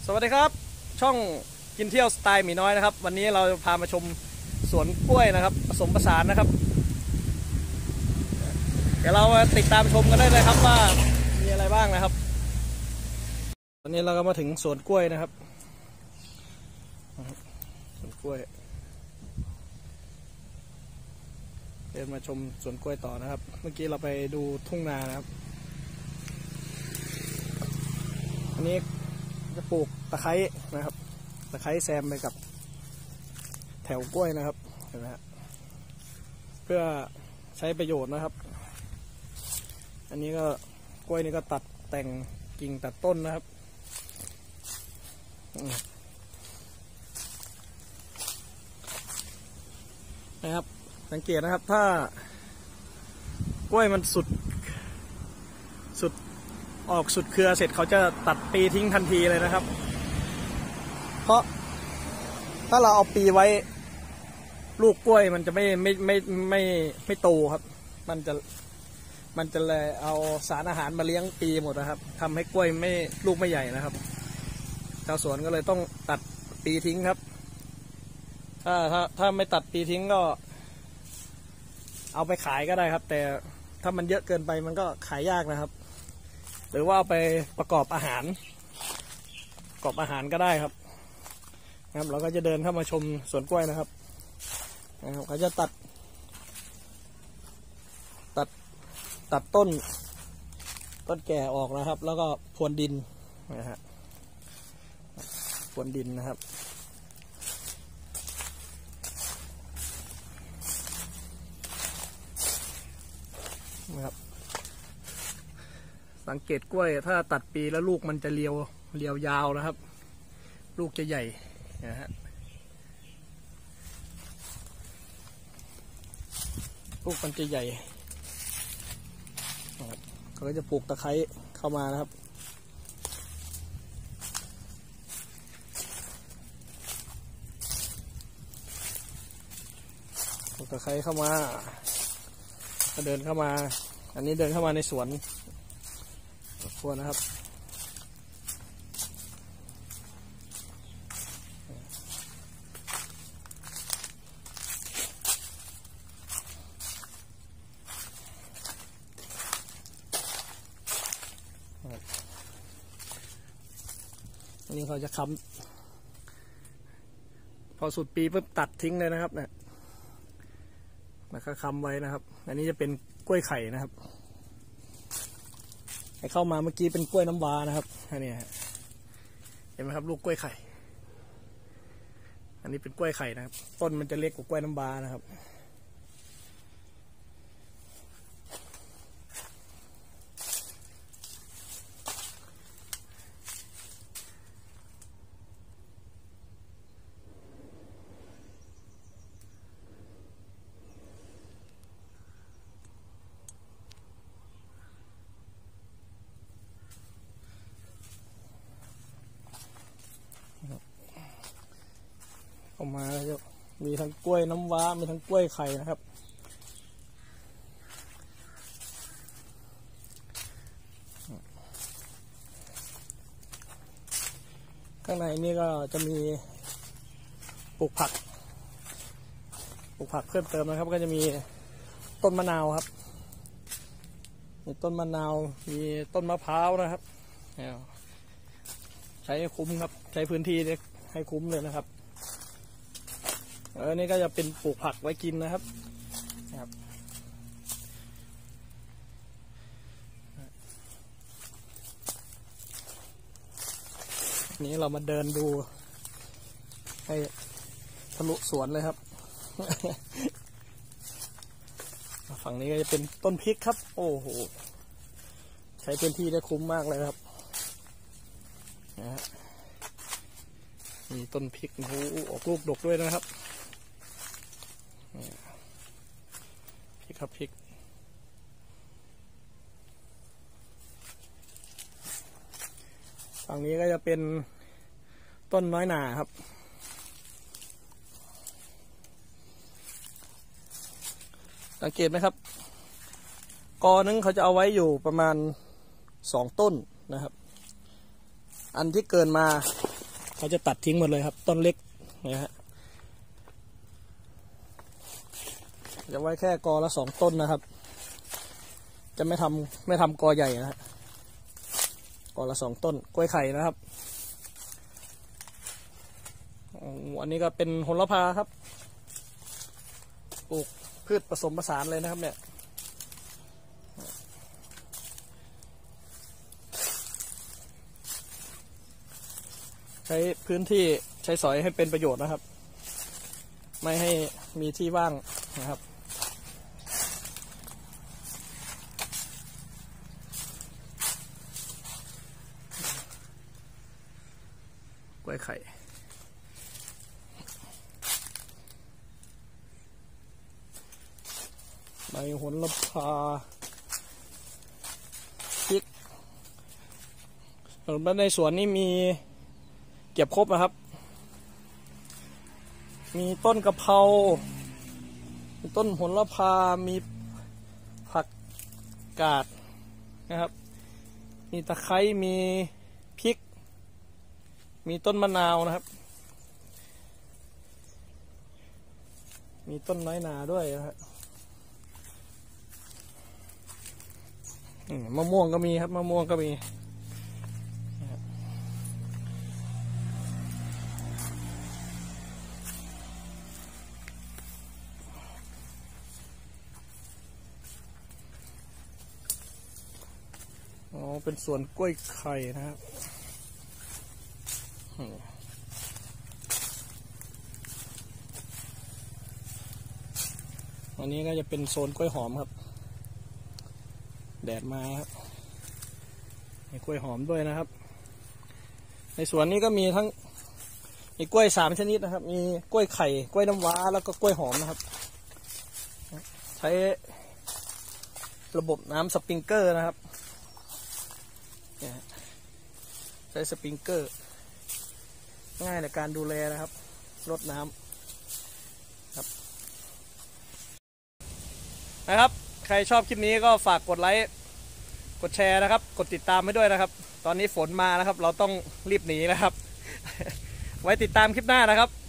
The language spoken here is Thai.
สวัสดีครับช่องกินเที่ยวสไตล์หมีน้อยนะครับวันนี้เราพามาชมสวนกล้วยนะครับผสมผสานนะครับเดี๋ยวเรามาติดตามชมกันได้เลยครับว่ามีอะไรบ้างนะครับวันนี้เราก็มาถึงสวนกล้วยนะครับสวนกล้วยเดินมาชมสวนกล้วยต่อนะครับเมื่อกี้เราไปดูทุ่งนานะครับอันนี้จะปลูกตะไคร้นะครับตะไคร้แซมไปกับแถวกล้วยนะครับเห็นไหมฮะเพื่อใช้ประโยชน์นะครับอันนี้ก็กล้วยนี่ก็ตัดแต่งกิ่งตัดต้นนะครับนะครับสังเกตนะครับถ้ากล้วยมันสุดออกสุดเครือเสร็จเขาจะตัดปีทิ้งทันทีเลยนะครับเพราะถ้าเราเอาปีไว้ลูกกล้วยมันจะไม่โตครับมันจะเลยเอาสารอาหารมาเลี้ยงปีหมดนะครับทำให้กล้วยลูกไม่ใหญ่นะครับชาวสวนก็เลยต้องตัดปีทิ้งครับถ้าไม่ตัดปีทิ้งก็เอาไปขายก็ได้ครับแต่ถ้ามันเยอะเกินไปมันก็ขายยากนะครับหรือว่าเอาไปประกอบอาหารก็ได้ครับเราก็จะเดินเข้ามาชมสวนกล้วยนะครับเขาจะตัดต้นแก่ออกนะครับแล้วก็พรวนดินนะฮะพรวนดินนะครับสังเกตกล้วยถ้าตัดปีแล้วลูกมันจะเรียวยาวนะครับลูกจะใหญ่นะฮะลูกมันจะใหญ่เขาก็จะปลูกตะไคร้เข้ามานะครับปลูกตะไคร้เข้ามาก็เดินเข้ามาอันนี้เดินเข้ามาในสวนครัวนะครับอันนี้เขาจะค้ำพอสุดปีปุ๊บตัดทิ้งเลยนะครับเนี่ยแล้วก็ค้ำไว้นะครับอันนี้จะเป็นกล้วยไข่นะครับให้เข้ามาเมื่อกี้เป็นกล้วยน้ำว้านะครับอันนี้เห็นไหมครับลูกกล้วยไข่อันนี้เป็นกล้วยไข่นะครับต้นมันจะเล็กกว่ากล้วยน้ำว้านะครับออกมาแล้วมีทั้งกล้วยน้ำว้ามีทั้งกล้วยไข่นะครับข้างในนี่ก็จะมีปลูกผักเพิ่มเติมนะครับก็จะมีต้นมะนาวครับมีต้นมะนาวมีต้นมะพร้าวนะครับใช้คุ้มครับใช้พื้นที่ให้คุ้มเลยนะครับนี่ก็จะเป็นปลูกผักไว้กินนะครับนี้เรามาเดินดูให้ทะลุสวนเลยครับ ฝั่งนี้ก็จะเป็นต้นพริกครับโอ้โหใช้พื้นที่ได้คุ้มมากเลยครับมีต้นพริกโอ้โหออกลูกดกด้วยนะครับพริกครับพริกฝั่งนี้ก็จะเป็นต้นน้อยหน่าครับสังเกตไหมครับกอนึงเขาจะเอาไว้อยู่ประมาณ2 ต้นนะครับอันที่เกินมาเขาจะตัดทิ้งหมดเลยครับต้นเล็กนะฮะจะไว้แค่กอละ2 ต้นนะครับจะไม่ทำกอใหญ่นะฮะกอละ2 ต้นกล้วยไข่นะครับอันนี้ก็เป็นโหระพาครับปลูกพืชผสมผสานเลยนะครับเนี่ยใช้พื้นที่ใช้สอยให้เป็นประโยชน์นะครับไม่ให้มีที่ว่างนะครับกล้วยไข่ใบโหระพาพริกในสวนนี่มีเก็บครบนะครับมีต้นกะเพรามีต้นโหระพามีผักกาดนะครับมีตะไคร้มีพริกมีต้นมะนาวนะครับมีต้นไม้นาด้วยนะครับมะม่วงก็มีครับมะม่วงก็มีอ๋อเป็นสวนกล้วยไข่นะครับอันนี้ก็จะเป็นโซนกล้วยหอมครับแดดมาครับมีกล้วยหอมด้วยนะครับในสวนนี้ก็มีทั้งมีกล้วย3 ชนิดนะครับมีกล้วยไข่กล้วยน้ำว้าแล้วก็กล้วยหอมนะครับใช้ระบบน้ำสปริงเกอร์นะครับใช้สปริงเกอร์ง่ายในการดูแลนะครับรดน้ำครับนะครับใครชอบคลิปนี้ก็ฝากกดไลค์กดแชร์นะครับกดติดตามให้ด้วยนะครับตอนนี้ฝนมาแล้วครับเราต้องรีบหนีนะครับไว้ติดตามคลิปหน้านะครับ